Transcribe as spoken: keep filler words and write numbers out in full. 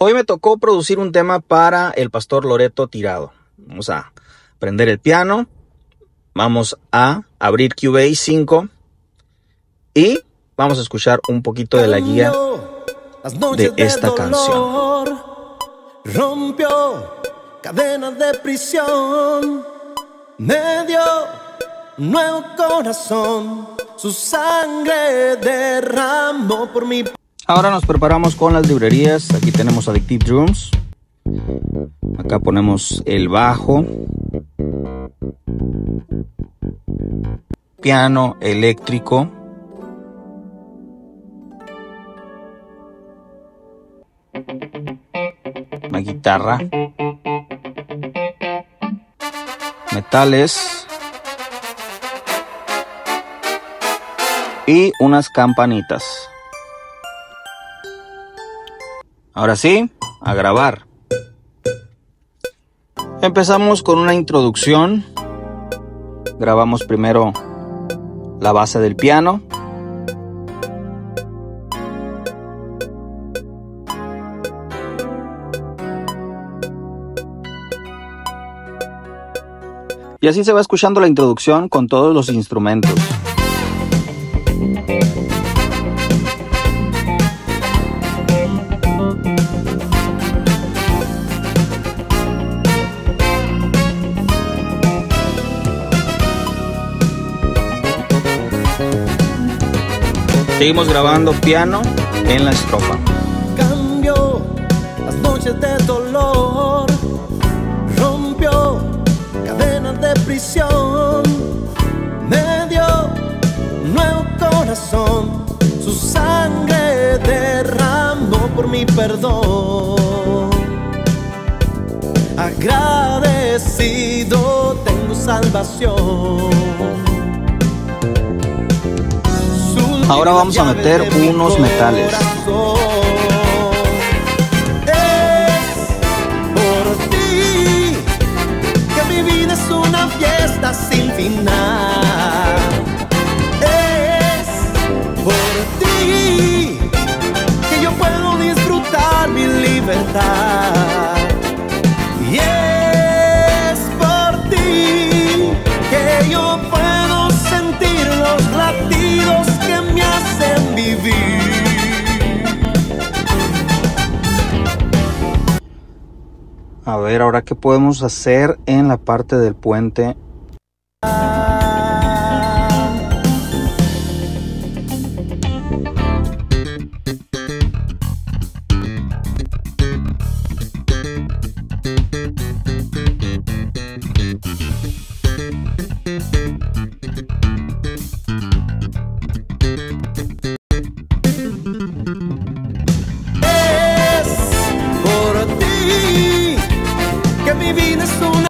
Hoy me tocó producir un tema para el pastor Loreto Tirado. Vamos a prender el piano, vamos a abrir Cubase cinco y vamos a escuchar un poquito de la guía de esta canción. Rompió cadenas de prisión, me dio un nuevo corazón, su sangre derramó por mi. Ahora nos preparamos con las librerías. Aquí tenemos Addictive Drums. Acá ponemos el bajo, piano eléctrico, una guitarra, metales y unas campanitas. Ahora sí, a grabar. Empezamos con una introducción. Grabamos primero la base del piano. Y así se va escuchando la introducción con todos los instrumentos. Seguimos grabando piano en la estrofa. Cambió las noches de dolor, rompió cadenas de prisión, me dio un nuevo corazón, su sangre derramó por mi perdón. Agradecido tengo salvación. Ahora vamos a meter unos metales. Es por ti que mi vida es una fiesta sin final. Es por ti que yo puedo disfrutar mi libertad. Y es por ti que yo puedo sentir los latidos que me hacen vivir. A ver, ahora qué podemos hacer en la parte del puente. Ah.